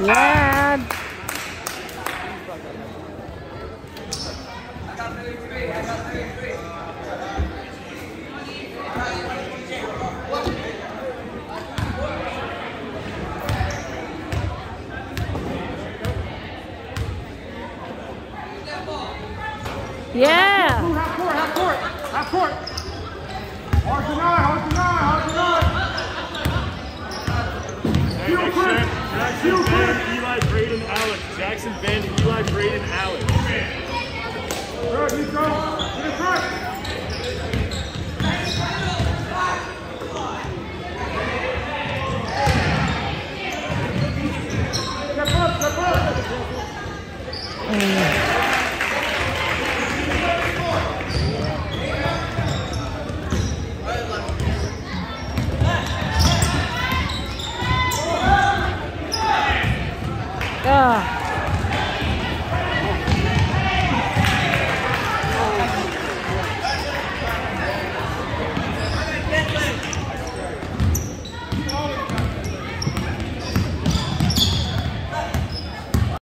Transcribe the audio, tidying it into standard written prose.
Yeah. Yeah. Half court. Half court. Hard deny. Jackson, Ben, Eli, Braden, Alex. Jackson, Ben, Eli, Braden, Alex. Good, he's going. Get it right. Step up. Ah.